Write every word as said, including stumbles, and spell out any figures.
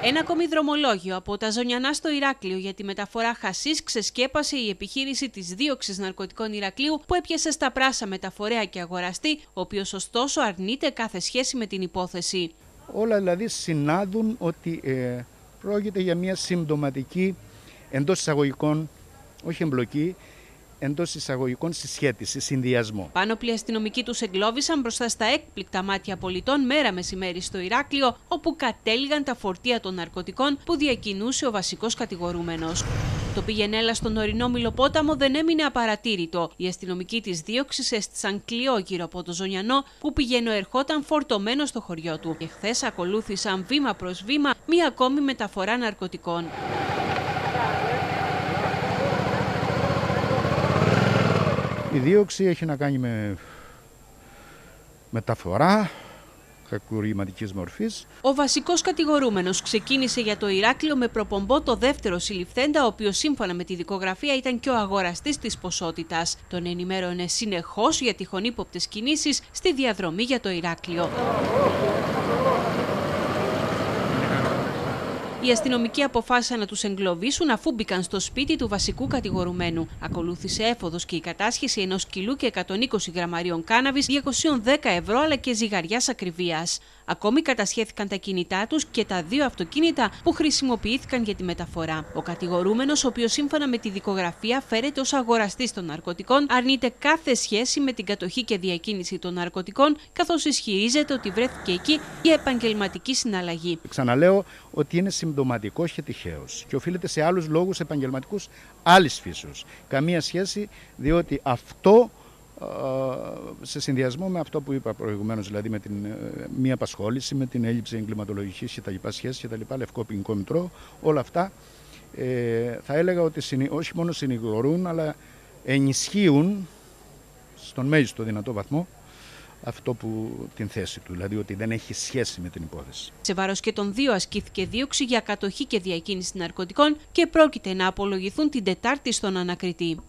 Ένα ακόμη δρομολόγιο από τα Ζωνιανά στο Ηράκλειο για τη μεταφορά χασίς ξεσκέπασε η επιχείρηση της δίωξης ναρκωτικών Ηρακλείου που έπιασε στα πράσα μεταφορέα και αγοραστή, ο οποίος ωστόσο αρνείται κάθε σχέση με την υπόθεση. Όλα δηλαδή συνάδουν ότι ε, πρόκειται για μια συμπτωματική εντός εισαγωγικών, όχι εμπλοκή, εντός εισαγωγικών συσχέτιση, συνδυασμό. Πάνωπλοι αστυνομικοί τους εγκλώβησαν μπροστά στα έκπληκτα μάτια πολιτών μέρα μεσημέρι στο Ηράκλειο, όπου κατέληγαν τα φορτία των ναρκωτικών που διακινούσε ο βασικός κατηγορούμενος. Το πήγαινέλα στον ορεινό Μυλοπόταμο δεν έμεινε απαρατήρητο. Οι αστυνομικοί της δίωξης έστησαν κλειό γύρω από το Ζωνιανό που πηγαίνω ερχόταν φορτωμένο στο χωριό του. Και χθες ακολούθησαν βήμα προς βήμα μία ακόμη μεταφορά ναρκωτικών. Η δίωξη έχει να κάνει με μεταφορά κακουργηματικής μορφής. Ο βασικός κατηγορούμενος ξεκίνησε για το Ηράκλειο με προπομπό το δεύτερο συλληφθέντα, ο οποίος σύμφωνα με τη δικογραφία ήταν και ο αγοραστής της ποσότητας. Τον ενημέρωνε συνεχώς για τυχόν ύποπτες κινήσεις στη διαδρομή για το Ηράκλειο. Οι αστυνομικοί αποφάσισαν να τους εγκλωβίσουν αφού μπήκαν στο σπίτι του βασικού κατηγορουμένου. Ακολούθησε έφοδος και η κατάσχεση ενός κιλού και εκατόν είκοσι γραμμαρίων κάναβης, διακόσια δέκα ευρώ αλλά και ζυγαριάς ακριβίας. Ακόμη κατασχέθηκαν τα κινητά τους και τα δύο αυτοκίνητα που χρησιμοποιήθηκαν για τη μεταφορά. Ο κατηγορούμενος, ο οποίος σύμφωνα με τη δικογραφία φέρεται ως αγοραστής των ναρκωτικών, αρνείται κάθε σχέση με την κατοχή και διακίνηση των ναρκωτικών, καθώς ισχυρίζεται ότι βρέθηκε εκεί για επαγγελματική συναλλαγή. Ξαναλέω ότι είναι συμπτωματικός και τυχαίος και οφείλεται σε άλλους λόγους επαγγελματικούς άλλης φύσεως. Καμία σχέση, διότι αυτό σε συνδυασμό με αυτό που είπα προηγουμένως, δηλαδή με την μη απασχόληση, με την έλλειψη εγκληματολογικής και τα λοιπά σχέσεις και τα λοιπά, λευκό ποινικό μητρό, όλα αυτά ε, θα έλεγα ότι συνη, όχι μόνο συνηγορούν αλλά ενισχύουν στον μέγιστο δυνατό βαθμό αυτό που την θέση του, δηλαδή ότι δεν έχει σχέση με την υπόθεση. Σε βάρος και των δύο ασκήθηκε δίωξη για κατοχή και διακίνηση ναρκωτικών και πρόκειται να απολογηθούν την Τετάρτη στον ανακριτή.